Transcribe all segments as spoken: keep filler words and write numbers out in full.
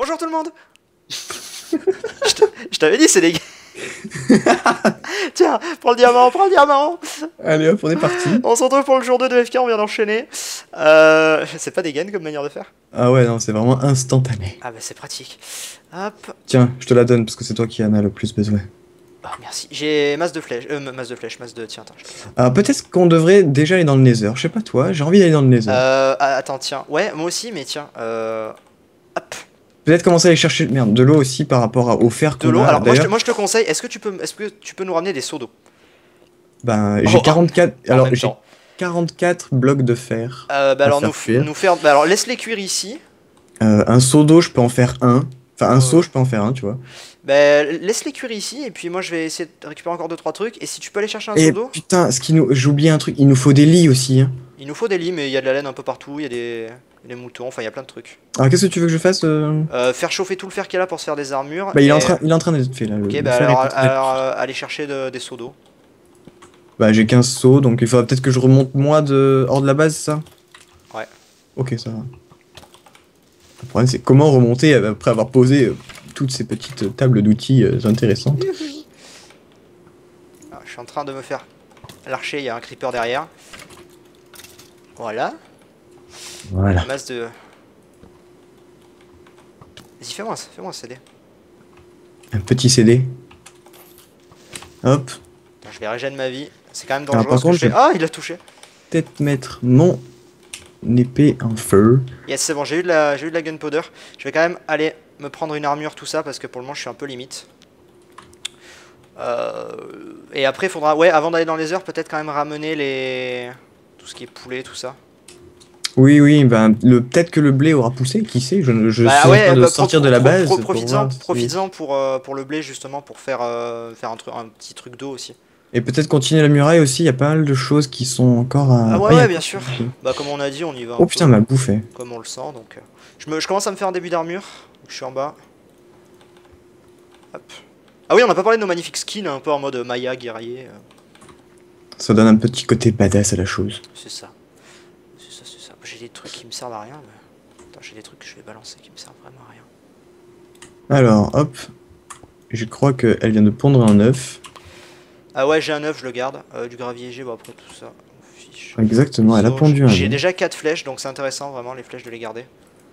Bonjour tout le monde. Je te- je t'avais dit, c'est des... Tiens, prends le diamant, prends le diamant. Allez hop, on est parti. On se retrouve pour le jour deux de F K, on vient d'enchaîner. Euh, c'est pas des gains comme manière de faire? Ah ouais, non, c'est vraiment instantané. Ah bah c'est pratique. Hop. Tiens, je te la donne parce que c'est toi qui en as le plus besoin. Oh, merci. J'ai masse de flèches, euh, masse de flèches, masse de... Tiens, attends. Je... Alors peut-être qu'on devrait déjà aller dans le Nether. Je sais pas toi, j'ai envie d'aller dans le Nether. Euh, ah, attends, tiens. Ouais, moi aussi, mais tiens. Euh... Hop. Peut-être commencer à aller chercher merde, de l'eau aussi par rapport à, au fer De qu'on l'eau. a. Alors moi je, te, D'ailleurs, moi je te conseille, est-ce que tu peux, est-ce que tu peux nous ramener des seaux d'eau? ben, j'ai Oh, quarante-quatre. en Alors même j'ai temps. quarante-quatre blocs de fer. Euh, bah à alors faire nous, cuire. nous faire, bah alors laisse-les cuire ici. Euh, un seau d'eau, je peux en faire un. Enfin, un Ouais, seau, ouais. je peux en faire un, tu vois. Bah laisse-les cuire ici et puis moi je vais essayer de récupérer encore deux trois trucs. Et si tu peux aller chercher un seau Et d'eau, putain, ce qui nous... j'ai oublié un truc, il nous faut des lits aussi. Hein. il nous faut des lits, mais il y a de la laine un peu partout, il y a des, il y a des moutons, enfin il y a plein de trucs. Alors qu'est-ce que tu veux que je fasse euh Euh, faire chauffer tout le fer qu'il y a là pour se faire des armures. Bah, il est et... en train, il est en train d'être fait là. Le, Ok, le bah fer alors, est en train d'être- alors euh, aller chercher de- des seaux d'eau. Bah, j'ai quinze seaux, donc il faudra peut-être que je remonte moi de hors de la base, ça. Ouais. Ok, ça va. Le problème, c'est comment remonter après avoir posé euh, toutes ces petites tables d'outils euh, intéressantes. Alors, je suis en train de me faire l'archer, il y a un creeper derrière. Voilà. Voilà. Masse de... Vas-y, fais-moi ça, fais-moi C D. Un petit C D. Hop. Attends, je vais régénérer ma vie. C'est quand même Alors, dangereux par ce que contre, je fais. je- Ah, il a touché. Peut-être mettre mon épée en feu. Yes, c'est bon, j'ai eu de la, j'ai eu de la gunpowder. Je vais quand même aller me prendre une armure, tout ça, parce que pour le moment, je suis un peu limite. Euh, et après, il faudra, ouais, avant d'aller dans les heures, peut-être quand même ramener les... Tout ce qui est poulet, tout ça. Oui, oui, ben, le, peut-être que le blé aura poussé, qui sait, je, je Bah suis en ouais, train de bah, sortir pro- de la pro- base. pro- pour Profites-en voir si- profites-en pour, euh, pour le blé, justement, pour faire, euh, faire un, truc, un petit truc d'eau aussi. Et peut-être continuer la muraille aussi, il y a pas mal de choses qui sont encore à... Ah ouais, il y a ouais, quoi bien sûr. ici Bah comme on a dit, on y va un Oh putain, peu m'a bouffé. comme on le sent, donc... euh, Je, me, je commence à me faire un début d'armure. Je suis en bas. Hop. Ah oui, on n'a pas parlé de nos magnifiques skins, un peu en mode Maya, guerrier. euh, Ça donne un petit côté badass à la chose. C'est ça. C'est ça, c'est ça. J'ai des trucs qui me servent à rien, mais... Attends, j'ai des trucs que je vais balancer qui me servent vraiment à rien. Alors, hop. Je crois qu'elle vient de pondre un œuf. Ah ouais, j'ai un œuf, je le garde. Euh, du gravier, j'ai, bon après tout ça, on fiche. Exactement, elle a So, pondu un J'ai œuf. déjà quatre flèches, donc c'est intéressant vraiment les flèches de les garder.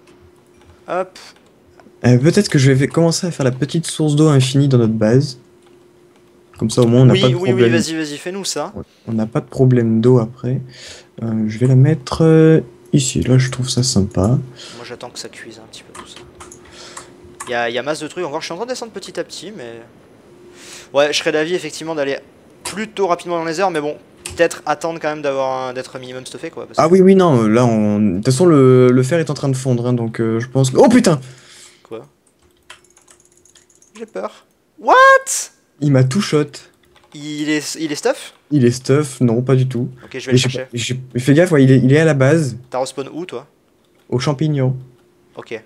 Hop. Euh, peut-être que je vais commencer à faire la petite source d'eau infinie dans notre base. Comme ça, au moins, on n'a Oui, pas de oui, problème. oui, vas-y, vas-y, fais-nous ça. Ouais, on n'a pas de problème d'eau après. Euh, je vais la mettre euh, ici. Là, je trouve ça sympa. Moi j'attends que ça cuise un petit peu tout ça. Il y a, y a masse de trucs encore, je suis en train de descendre petit à petit, mais... Ouais, je serais d'avis effectivement d'aller plutôt rapidement dans les heures, mais bon, peut-être attendre quand même d'avoir un... d'être un minimum stuffé quoi. Parce que... Ah oui, oui, non. Là, on... de toute façon, le, le fer est en train de fondre. Hein, donc, euh, je pense que... Oh putain! Quoi? J'ai peur. What? Il m'a tout shot. Il est, il est stuff? Il est stuff. Non, pas du tout. Ok, je vais Mais le j'ai chercher. pas- j'ai- Fais gaffe, ouais, il, est, il est à la base. T'as respawn où toi? Aux champignons. Ok.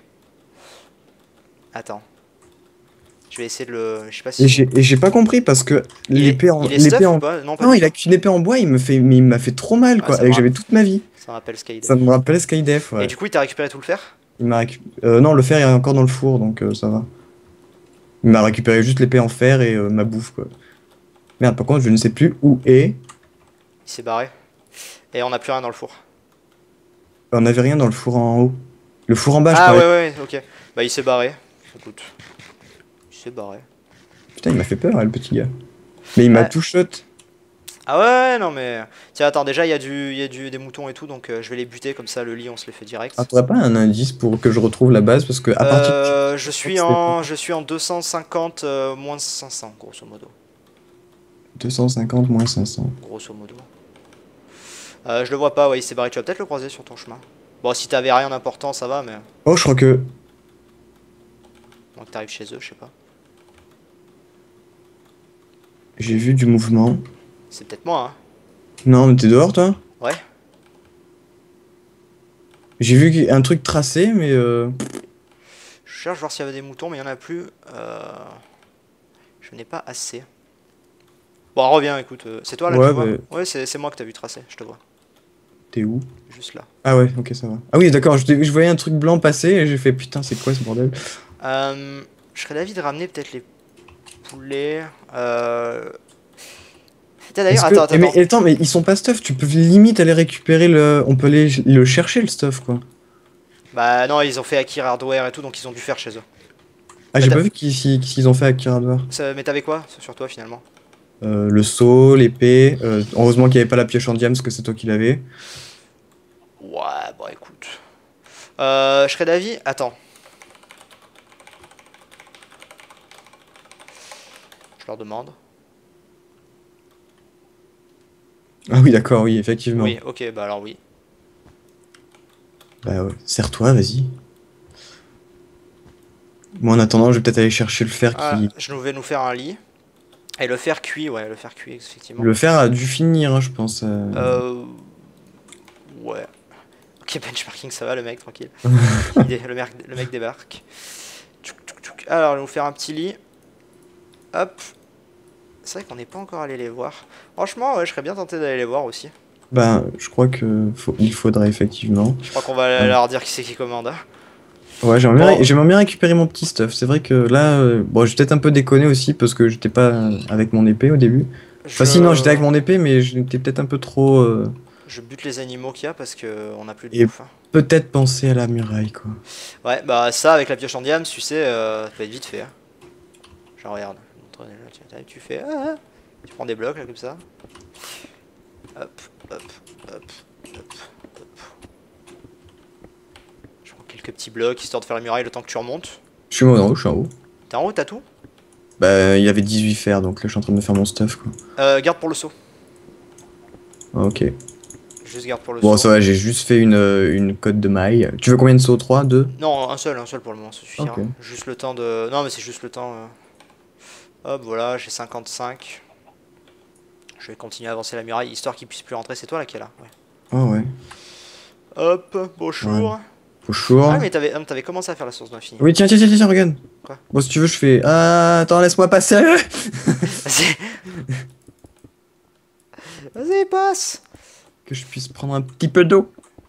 Attends. Je vais essayer de le... Je sais pas Et si... j'ai et j'ai pas compris parce que Il est, l'épée en... il est stuff l'épée en... ou pas? Non, pas Non, du il a qu'une épée en bois, il me fait, mais il m'a fait trop mal, Ah, quoi. ça Et me j'avais rappelle- toute ma vie. tout. Ça rappelle Skydive. Ça me rappelle Skydef, ouais. Et du coup, il t'a récupéré tout le fer? Il m'a récup- euh, non, le fer est encore dans le four, donc euh, ça va. Il m'a récupéré juste l'épée en fer et euh, ma bouffe, quoi. Merde, par contre, je ne sais plus où est. Il s'est barré. Et on n'a plus rien dans le four. On n'avait rien dans le four en haut. Le four en bas, je Ah ouais, parlais. ouais, ok. Bah il s'est barré. Écoute. Il s'est barré. Putain, il m'a fait peur, hein, le petit gars. Mais il m'a Ouais. tout shot. Ah ouais, non mais... Tiens, attends, déjà il y a, du, il y a du, des moutons et tout, donc euh, je vais les buter, comme ça le lit on se les fait direct. Ah, t'aurais pas un indice pour que je retrouve la base? Parce que à partir de... Euh, je, suis en, je suis en deux cent cinquante euh, moins cinq cents, grosso modo. deux cent cinquante moins cinq cents. Grosso modo. Euh, je le vois pas, ouais, il s'est barré. Tu vas peut-être le croiser sur ton chemin. Bon, si t'avais rien d'important, ça va, mais... Oh, je crois que... Donc t'arrives chez eux, je sais pas. J'ai vu du mouvement. C'est peut-être moi, hein. Non, mais t'es dehors, toi? Ouais. J'ai vu un truc tracé, mais... Euh... Je cherche voir s'il y avait des moutons, mais il y en a plus. Euh... Je n'ai pas assez. Bon, reviens, écoute. euh, C'est toi là Ouais, que tu vois? mais- Ouais, c'est c'est moi que t'as vu tracer, je te vois. T'es où? Juste là. Ah ouais, ok, ça va. Ah oui, d'accord, je, t'ai- je voyais un truc blanc passer et j'ai fait putain, c'est quoi ce bordel? Euh, je serais d'avis de ramener peut-être les poulets. Euh... D'ailleurs, Est-ce attends, que... attends, eh, mais attends. attends, mais ils sont pas stuff, tu peux limite aller récupérer le... On peut aller le chercher le stuff, quoi. Bah non, ils ont fait Akira Hardware et tout, donc ils ont dû faire chez eux. Ah, Mais j'ai t'as- pas vu qu'ils qu'ils- qu'ils ont fait à Kirador. ça- mais t'avais quoi sur toi finalement? Euh, le seau, l'épée. euh, heureusement qu'il n'y avait pas la pioche en diams, parce que c'est toi qui l'avais. Ouais, bon écoute. Euh, je serais d'avis. Attends. Je leur demande. Ah oui, d'accord, oui, effectivement. Oui, ok, bah alors oui. Bah ouais, serre-toi, vas-y. Moi, en attendant, je vais peut-être aller chercher le fer Ah, qui... je vais nous faire un lit. Et le fer cuit, ouais, le fer cuit, effectivement. Le fer a dû finir, hein, je pense. euh. Euh. Ouais. Ok, benchmarking, ça va, le mec, tranquille. Il est- le, mec, le mec débarque. Tchouk, tchouk, tchouk. Alors, on va nous faire un petit lit. Hop. C'est vrai qu'on n'est pas encore allé les voir. Franchement, ouais, je serais bien tenté d'aller les voir aussi. Bah, je crois que faut... il faudrait effectivement. Je crois qu'on va Ouais. leur dire qui c'est qui commande. hein. Ouais, j'aimerais bien, Bon. ré- j'aimerais bien récupérer mon petit stuff. C'est vrai que là, euh, bon, j'ai peut-être un peu déconné aussi parce que j'étais pas euh, avec mon épée au début. Enfin, Je... si, non, j'étais avec mon épée, mais j'étais peut-être un peu trop. euh, je bute les animaux qu'il y a parce qu'on n'a plus de Et- bouffe. hein. Peut-être penser à la muraille, quoi. Ouais, bah ça, avec la pioche en diams, tu sais, euh, ça peut être vite fait. hein. Genre, regarde. Tu, tu fais. ah, ah. Tu prends des blocs là comme ça. Hop, hop, hop, hop, hop. Je prends quelques petits blocs histoire de faire la muraille le temps que tu remontes. Je suis en haut, je suis en haut. T'es en haut, t'as tout? Bah, il y avait dix-huit fers, donc là, je suis en train de me faire mon stuff, quoi. euh, Garde pour le saut. Ah, ok. Juste garde pour le Bon, saut. ça va, j'ai juste fait une, euh, une cote de maille. Tu veux combien de sauts? Trois? Deux? Non, un seul, un seul pour le moment, ça suffira. Ok. Juste le temps de. Non, mais c'est juste le temps. euh. Hop, voilà, j'ai cinquante-cinq. Je vais continuer à avancer la muraille histoire qu'il puisse plus rentrer. C'est toi là qui est là. Ouais. Ah ouais. Hop, bonjour. Bonjour. Ah, mais t'avais ah, mais t'avais commencé à faire la source d'infini. Oui, tiens, tiens, tiens, tiens, regarde. Quoi? Bon, si tu veux, je fais. Ah, attends, laisse-moi passer. Vas-y. Vas-y, passe. Que je puisse prendre un petit peu d'eau.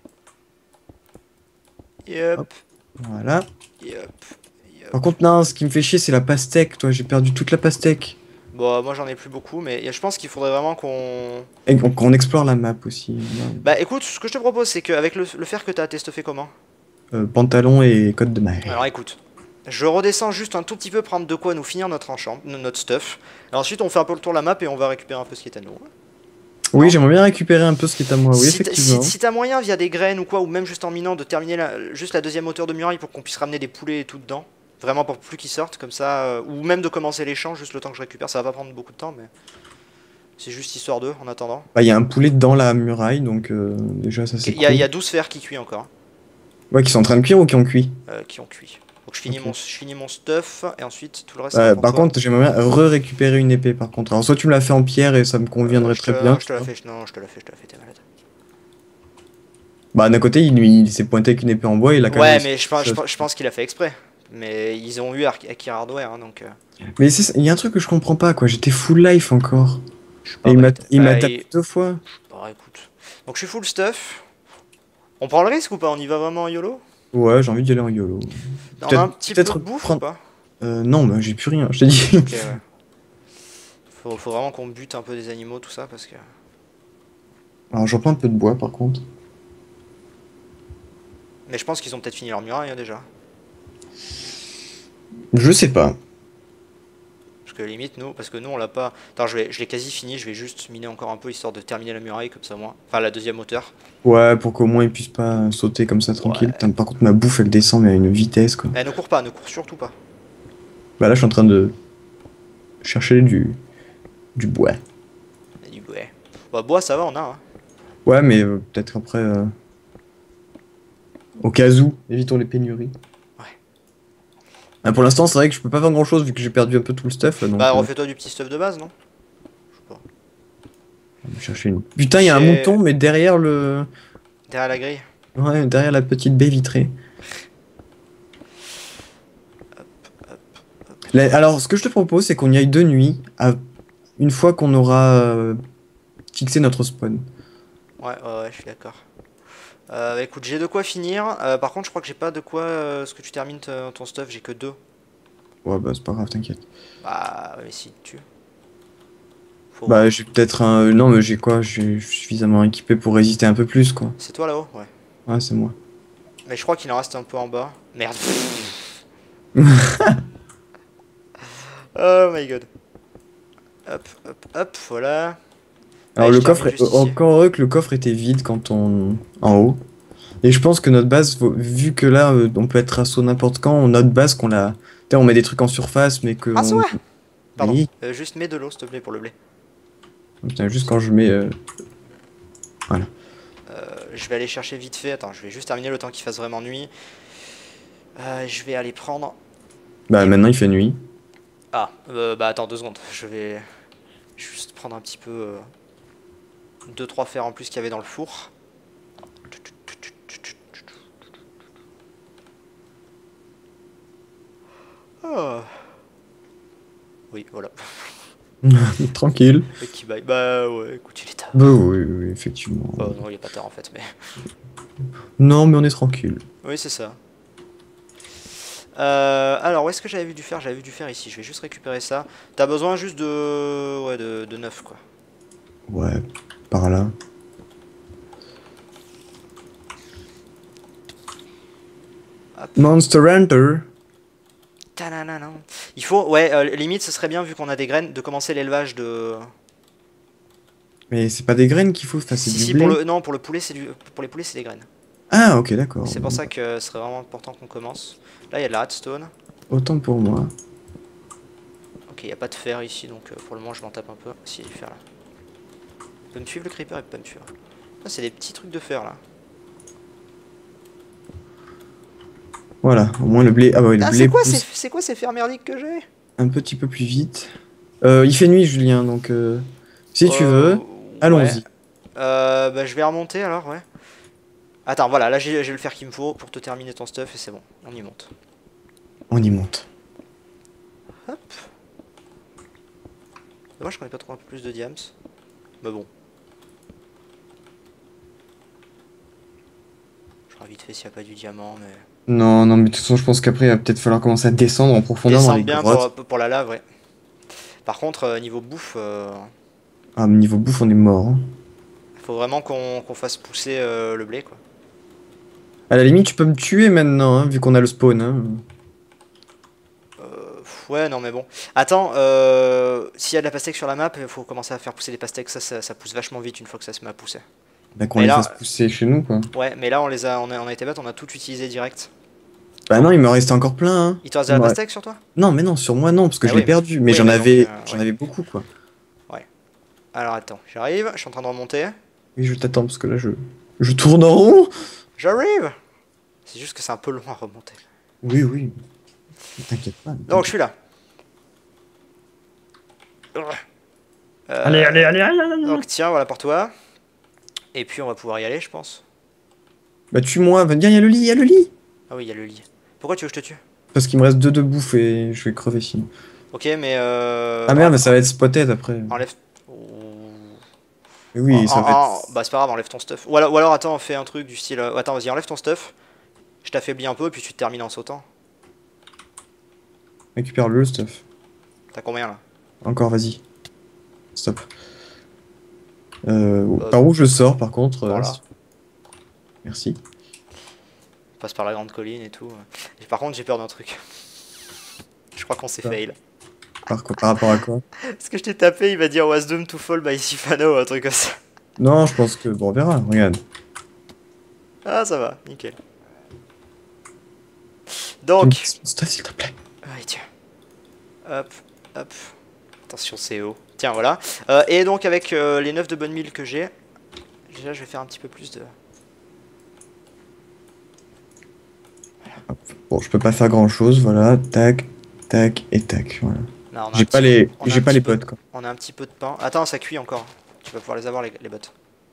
Yep. Hop. Voilà. Yep. Yep. Par contre, non, ce qui me fait chier, c'est la pastèque. Toi, j'ai perdu toute la pastèque. Bon, moi j'en ai plus beaucoup, mais je pense qu'il faudrait vraiment qu'on. Et qu'on qu'on explore la map aussi. Bah écoute, ce que je te propose, c'est qu'avec le, le fer que t'as, t'as fait comment? Euh, pantalon et code de maille. Alors écoute, je redescends juste un tout petit peu, prendre de quoi nous finir notre enchant, notre stuff. Et ensuite, on fait un peu le tour de la map et on va récupérer un peu ce qui est à nous. Oui, j'aimerais bien récupérer un peu ce qui est à moi. Oui, si t'as effectivement. si, si t'as moyen, via des graines ou quoi, ou même juste en minant, de terminer la, juste la deuxième hauteur de muraille pour qu'on puisse ramener des poulets et tout dedans. Vraiment pour plus qu'ils sortent, comme ça. euh, ou même de commencer les champs, juste le temps que je récupère. Ça va pas prendre beaucoup de temps, mais. C'est juste histoire d'eux en attendant. Bah, il y a un poulet dans la muraille, donc euh, déjà, ça c'est Il y, a- cool. il y a douze fers qui cuit encore, Ouais, qui sont en train de cuire ou qui ont cuit? euh, qui ont cuit. Donc je finis, Ok. mon, je finis mon stuff, et ensuite tout le reste. Euh, c'est pour par toi. contre, j'aimerais bien re-récupérer une épée par contre. Alors, soit tu me la fais en pierre et ça me conviendrait Euh, je très te- bien. Je te la fais, je- non, je te la fais, je te la fais, t'es malade. Bah, d'un côté, il, il s'est pointé avec une épée en bois et il a quand Ouais, même. mais je pense, je, pense- je pense qu'il a fait exprès. Mais ils ont eu Ar- Akira Hardware, hein, donc. euh, Mais c'est- il y a un truc que je comprends pas, quoi. J'étais full life encore. je sais Et pas, il bah, m'a t'as- il m'a bah, tapé deux fois. Bah écoute. Donc je suis full stuff. On prend le risque ou pas? On y va vraiment en YOLO? Ouais, j'ai envie d'y aller en YOLO. On Peut-être- a un petit peu de peut-être bouffe prendre- ou pas? Euh, non, bah, j'ai plus rien, je t'ai dit. Ok, ouais. Faut, faut vraiment qu'on bute un peu des animaux, tout ça, parce que. Alors, j'en prends un peu de bois par contre. Mais je pense qu'ils ont peut-être fini leur muraille hein, déjà. Je sais pas. Parce que limite, nous, parce que nous on l'a pas. Attends, je, vais- je l'ai quasi fini, je vais juste miner encore un peu histoire de terminer la muraille, comme ça moi. Enfin, la deuxième hauteur. Ouais, pour qu'au moins ils puissent pas sauter comme ça tranquille. Putain, par contre, ma bouffe elle descend mais à une vitesse quoi. Eh, ne cours pas, ne cours surtout pas. Bah là, je suis en train de chercher du, du bois. Il a dit, ouais. Bah, bois, ça va, on a. Hein. Ouais, mais euh, peut-être après. euh, Au cas où, évitons les pénuries. Ouais. Ah, pour l'instant, c'est vrai que je peux pas faire grand chose vu que j'ai perdu un peu tout le stuff. Là, donc, Bah, euh, refais-toi du petit stuff de base, non? Je sais pas. je vais chercher une. Putain, il y a un J'ai- mouton, mais derrière le. Derrière la grille. Ouais, derrière la petite baie vitrée. La- Alors, ce que je te propose, c'est qu'on y aille de nuit, à... une fois qu'on aura euh, fixé notre spawn. Ouais, ouais, ouais, je suis d'accord. Euh, bah, écoute, j'ai de quoi finir. Euh, par contre, je crois que j'ai pas de quoi. Euh, ce que tu termines ton ton stuff, j'ai que deux. Ouais, bah, c'est pas grave, t'inquiète. Bah, mais si, tu... Faut Bah, voir. j'ai peut-être un. Non, mais j'ai quoi? Je suis suffisamment équipé pour résister un peu plus, quoi. C'est toi là-haut? Ouais. Ouais, c'est moi. Mais je crois qu'il en reste un peu en bas. Merde. Oh my god. Hop, hop, hop, voilà. Alors, Allez, je le coffre, termine est... juste ici. encore heureux que le coffre était vide quand on. En haut. Et je pense que notre base, faut- vu que là, euh, on peut être assaut n'importe quand, notre base, qu'on l'a. Tu sais, on met des trucs en surface, mais que. Ah, c'est On... vrai. Pardon. Oui. Euh, juste mets de l'eau, s'il te plaît, pour le blé. Putain, juste quand je mets. euh, Voilà. Euh, je vais aller chercher vite fait. Attends, je vais juste terminer le temps qu'il fasse vraiment nuit. Euh, je vais aller prendre... Bah, des- maintenant, il fait nuit. Ah, euh, bah attends deux secondes. Je vais juste prendre un petit peu... euh, deux trois fers en plus qu'il y avait dans le four. Ah. Oui, voilà. Tranquille. Le qui baille. Bah ouais, écoute, il est tard. Bah, oui, oui, effectivement. Oh non, il est pas tard en fait, mais... Non, mais on est tranquille. Oui, c'est ça. Euh, alors, où est-ce que j'avais vu du fer? J'avais vu du fer ici. Je vais juste récupérer ça. T'as besoin juste de... Ouais, de, de neuf, quoi. Ouais, par là. Hop. Monster Hunter. Ta-na-na-na. Il faut... Ouais, euh, limite, ce serait bien, vu qu'on a des graines, de commencer l'élevage de... Mais c'est pas des graines qu'il faut, enfin, c'est Si, du si, blé. pour le... Non, pour le poulet, c'est du... Pour les poulets, c'est des graines. Ah, ok, d'accord. C'est pour ça que ce serait vraiment important qu'on commence. Là, il y a de la redstone. Autant pour moi. Ok, il n'y a pas de fer ici, donc euh, pour le moment, je m'en tape un peu. Si, il y a du fer là. Il peut me suivre le creeper, il peut pas me suivre. Ah, c'est des petits trucs de fer là. Voilà, au moins le blé. Ah, bah oui, le Ah, blé c'est quoi, pousse c'est quoi ces fers merdiques que j'ai? un petit peu plus vite. Euh, il fait nuit, Julien, donc euh, si tu Euh, veux, ouais. allons-y. Euh, bah, je vais remonter alors, ouais. Attends, voilà, là j'ai le fer qu'il me faut pour te terminer ton stuff et c'est bon, on y monte. On y monte. Hop. Dommage qu'on ait pas trouvé un peu plus de diams. Mais bon. Je ferai vite fait s'il n'y a pas du diamant, mais... Non, non, mais de toute façon, je pense qu'après, il va peut-être falloir commencer à descendre en profondeur dans Descendre les bien grottes. pour, pour la lave, ouais. Par contre, euh, niveau bouffe, euh, Ah, mais niveau bouffe, on est mort. Hein. faut vraiment qu'on qu'on fasse pousser euh, le blé, quoi. À la limite, tu peux me tuer maintenant, hein, vu qu'on a le spawn. Hein. Euh, ouais, non mais bon. Attends, euh, s'il y a de la pastèque sur la map, il faut commencer à faire pousser les pastèques. Ça, ça, ça pousse vachement vite une fois que ça se met à pousser. Bah, qu'on Mais les là, fasse pousser chez nous, quoi. ouais, mais là on les a, on a, on a été bêtes, on a tout utilisé direct. Bah non, il me reste encore plein. Hein. Il te reste de Il la me reste- pastèque sur toi? Non, mais non, sur moi, non, parce que Ah je oui, l'ai perdu. Mais oui, j'en mais donc, avais, euh, j'en ouais. avais beaucoup, quoi. Alors attends, j'arrive, je suis en train de remonter. Oui, je t'attends, parce que là, je, je tourne en rond. J'arrive! C'est juste que c'est un peu long à remonter. Oui, oui. T'inquiète pas. Donc je suis là. Euh, Allez, allez, allez, allez, allez. Donc tiens, voilà pour toi. Et puis on va pouvoir y aller, je pense. Bah, tue-moi, viens, il y a le lit, il y a le lit. Ah oui, il y a le lit. Pourquoi tu veux que je te tue? Parce qu'il me reste deux de bouffe et je vais crever sinon. Ok, mais euh... Ah merde, mais ça va être spotted après. Enlève... Mais oui, En- ça en- va en- être... Bah c'est pas grave, enlève ton stuff. Ou alors, ou alors attends, fais un truc du style... euh, Attends, vas-y, enlève ton stuff. Je t'affaiblis un peu, puis tu te termines en sautant. Récupère le stuff. T'as combien là? Encore, vas-y. Stop. Euh, Euh, par où je sors, par contre euh, voilà. si- Merci. On passe par la grande colline et tout. Et par contre, j'ai peur d'un truc. Je crois qu'on s'est Ah. fail. Par, quoi, par rapport à quoi? Parce que je t'ai tapé, il va dire was doomed to fall by Sifano ou un truc comme ça. Non, je pense que... Bon, on verra, regarde. Ah, ça va, nickel. Tu me Donc... dis son stuff, s'il te plaît. Oui, tiens. Hop, hop. Attention, c'est haut. Tiens, voilà. Euh, et donc, avec euh, les neuf de bonne mille que j'ai, déjà, je vais faire un petit peu plus de... Bon, je peux pas faire grand-chose, voilà. Tac, tac et tac, voilà. Non, on a un J'ai petit pas peu- les, on a j'ai un pas petit les peu- potes, quoi. On a un petit peu de pain. Attends, ça cuit encore. Tu vas pouvoir les avoir, les, les bottes.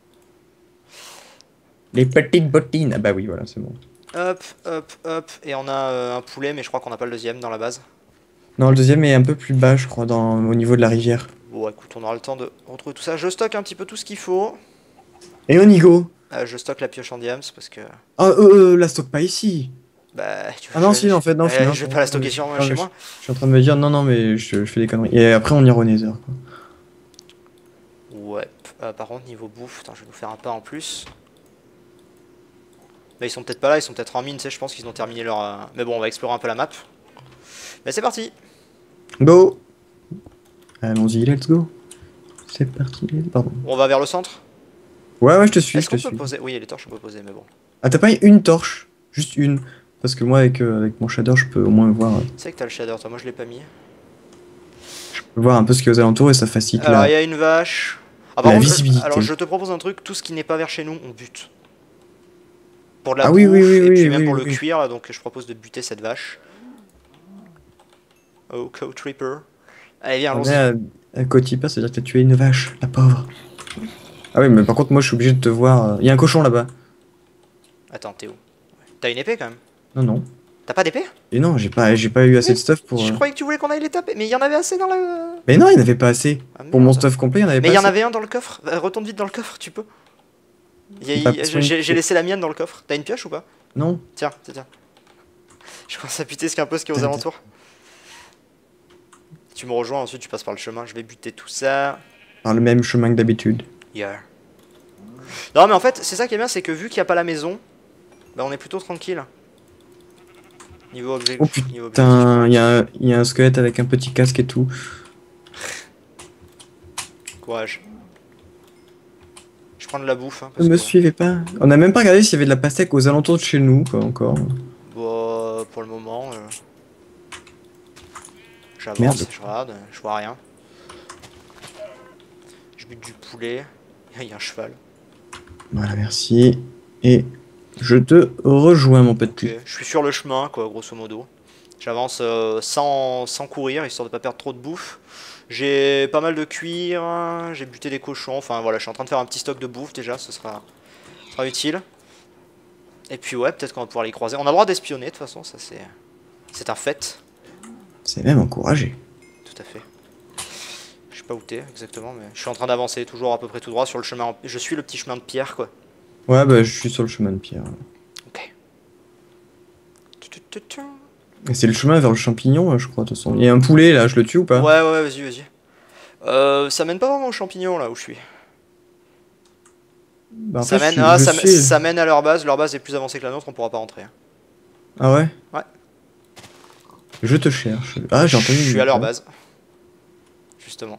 Les petites bottines. Ah bah oui, voilà, c'est bon. Hop, hop, hop. Et on a euh, un poulet, mais je crois qu'on n'a pas le deuxième dans la base. Non, le deuxième est un peu plus bas, je crois, dans, au niveau de la rivière. Bon, écoute, on aura le temps de retrouver tout ça. Je stocke un petit peu tout ce qu'il faut. Et on y go. Euh, je stocke la pioche en diams parce que... Ah, euh, euh, la stocke pas ici. Bah, tu veux Ah que non, je- si, en fait, non, Euh, finalement, je vais pas la stocker sur moi, non, chez mais moi. Je, je suis en train de me dire, non, non, mais je, je fais des conneries. Et après, on ira au Nether, quoi. Ouais. Euh, par contre, niveau bouffe, attends, je vais nous faire un pas en plus. Bah, ils sont peut-être pas là, ils sont peut-être en mine, tu sais, je pense qu'ils ont terminé leur... euh, Mais bon, on va explorer un peu la map. Mais c'est parti. Go! Allons-y, let's go. C'est parti, pardon. On va vers le centre. Ouais, ouais, je te suis, Est-ce je te qu'on peut suis. poser... Oui, il y a les torches, on peut poser, mais bon. Ah, t'as pas une torche? Juste une. Parce que moi, avec, euh, avec mon shader, je peux au moins voir, euh, Tu sais que t'as le shader, toi, moi je l'ai pas mis. voir un peu ce qu'il y a aux alentours et ça facilite Alors, la, il y a une vache. Ah, par la contre, euh, visibilité. alors je te propose un truc, tout ce qui n'est pas vers chez nous, on bute. Pour de la Ah bouffe, oui, oui, oui, et oui, puis oui, même pour oui, le oui. cuir, là, donc je propose de buter cette vache. Oh, Coat Reaper. Allez, viens, On allons-y. est à, à Kotipa, ça veut dire que t'as tué une vache, la pauvre. Ah oui, mais par contre, moi, je suis obligé de te voir. euh, Il y a un cochon là-bas. Attends, t'es où? T'as une épée quand même? Non, non. T'as pas d'épée? Et non, j'ai pas, j'ai pas eu assez Mais de stuff pour. je euh, croyais que tu voulais qu'on aille les taper, mais il y en avait assez dans la... Mais non, il n'y en avait pas assez. Ah, Pour mon merde. stuff complet, il n'y en avait Mais pas il y en assez. avait un dans le coffre. Euh, Retourne vite dans le coffre, tu peux. Il y a- Pas il y a- besoin de- J'ai j'ai laissé la mienne dans le coffre. T'as une pioche ou pas? Non. Tiens, tiens, tiens. Je commence à buter ce qu'il y a un peu ce qu'il y a aux Attends, alentours. Tu me rejoins, ensuite tu passes par le chemin. Je vais buter tout ça. Par le même chemin que d'habitude. Yeah. Non mais en fait, c'est ça qui est bien, c'est que vu qu'il n'y a pas la maison, bah on est plutôt tranquille. Niveau objet. Oh niveau putain, il objectif, y, a un- il y a un squelette avec un petit casque et tout. courage. Je prends de la bouffe. Hein, Ne parce me que, suivez pas. On a même pas regardé s'il y avait de la pastèque aux alentours de chez nous, quoi, encore. bah, pour le moment, euh, j'avance, Merde. je regarde, je vois rien. Je bute du poulet. Il y a un cheval. Voilà, merci. Et je te rejoins, mon petit. Ok, je suis sur le chemin, quoi, grosso modo. J'avance euh, sans, sans courir, histoire de pas perdre trop de bouffe. J'ai pas mal de cuir, j'ai buté des cochons, enfin voilà, je suis en train de faire un petit stock de bouffe déjà, ce sera, ce sera utile. Et puis ouais, peut-être qu'on va pouvoir les croiser. On a le droit d'espionner, de toute façon, ça c'est c'est un fait. C'est même encouragé. Tout à fait. Je sais pas où t'es exactement, mais je suis en train d'avancer, toujours à peu près tout droit sur le chemin. en- Je suis le petit chemin de pierre, quoi. Ouais, bah, je suis sur le chemin de pierre. Ok. Tu, tu, tu, tu. Et c'est le chemin vers le champignon, je crois, de toute façon. Il y a un poulet, là, je le tue ou pas? Ouais, ouais, ouais, vas-y, vas-y. Euh, ça mène pas vraiment aux champignons, là où je suis. Bah, en Ça fait, mène, je- ah, je ça, suis- ça mène à leur base, leur base est plus avancée que la nôtre, on pourra pas rentrer. hein. Ah ouais? Ouais. Je te cherche. Ah, j'ai entendu. Je suis une- à leur base. Justement.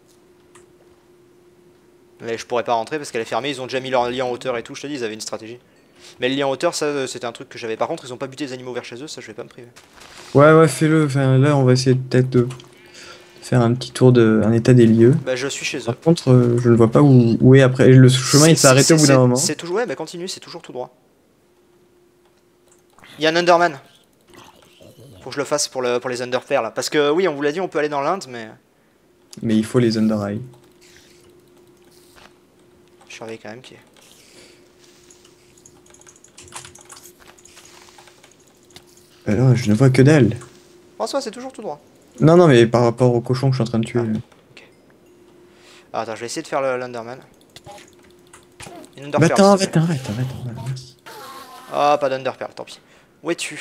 Mais je pourrais pas rentrer parce qu'elle est fermée, ils ont déjà mis leur lien en hauteur et tout, je te dis, ils avaient une stratégie. Mais le lien en hauteur, ça euh, c'était un truc que j'avais. Par contre, ils ont pas buté les animaux vers chez eux, ça je vais pas me priver. Ouais, ouais, fais-le. Enfin, là, on va essayer peut-être de faire un petit tour de un état des lieux. Bah je suis chez eux. Par contre, euh, je ne vois pas où, où est après. Le chemin, il C'est- s'est arrêté au c'est- bout d'un c'est- moment. C'est toujours, ouais, bah continue, c'est toujours tout droit. Il y a un Underman. Faut que je le fasse pour, le, pour les Underpairs là. Parce que oui, on vous l'a dit, on peut aller dans l'Inde, mais Mais il faut les under eye. je surveille quand même qui est. Alors, je ne vois que dalle. François, c'est toujours tout droit. Non, non, mais par rapport au cochon que je suis en train de tuer. Ah. là. Ah, attends, je vais essayer de faire le- l'Underman. Une Bah, Underpearl. attends, s'il te plaît. arrête, arrête, arrête. Voilà, merci. Ah, pas d'Underpearl, tant pis. Où es-tu?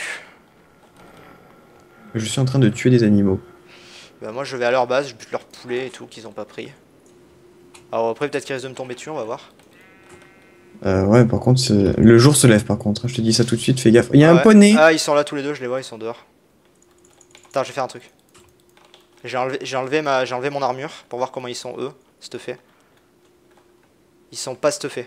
Je suis en train de tuer des animaux. Bah moi je vais à leur base, je bute leur poulet et tout qu'ils ont pas pris. Alors après peut-être qu'ils risquent de me tomber dessus, on va voir. Euh, ouais, par contre, c'est- le jour se lève par contre. hein, Je te dis ça tout de suite, fais gaffe. Il y a Ah un ouais. poney. Ah ils sont là tous les deux, je les vois, ils sont dehors. Attends, je vais faire un truc. J'ai enlevé, j'ai enlevé, ma, j'ai enlevé mon armure pour voir comment ils sont eux, stuffés. Ils sont pas stuffés.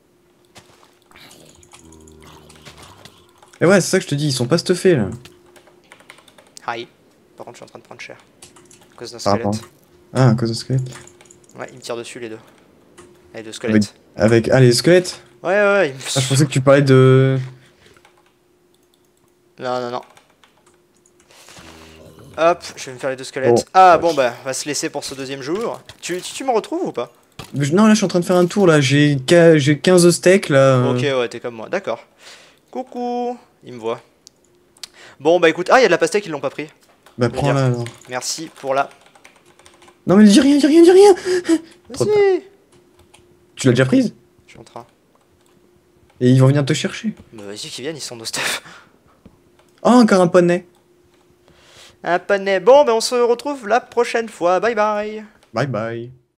Et ouais, c'est ça que je te dis, ils sont pas stuffés là. Aïe. Par contre je suis en train de prendre cher. À cause d'un Par squelette. rapport. Ah, à cause de squelette. Ouais, ils me tirent dessus les deux. Les deux squelettes. Avec. Ah, les squelettes. Ouais ouais ouais. ils me- Ah, je pensais que tu parlais de. Non non non. Hop, je vais me faire les deux squelettes. Oh, ah vache. bon bah, on va se laisser pour ce deuxième jour. Tu, tu, tu me retrouves ou pas? Mais je- Non, là, je suis en train de faire un tour là. J'ai qua- j'ai quinze steaks là. euh. Ok, ouais, t'es comme moi, d'accord. Coucou, il me voit. Bon, bah écoute, ah, il y a de la pastèque, ils l'ont pas pris. Bah, veux prends-la alors. Merci pour la. Non, mais dis rien, dis rien, dis rien. Trop Vas-y. Tu l'as déjà prise? Je suis en train. Et ils vont venir te chercher. Bah vas-y, qu'ils viennent, ils sont nos stuff. Oh, encore un poney. Un poney. Bon, ben on se retrouve la prochaine fois. Bye bye. Bye bye.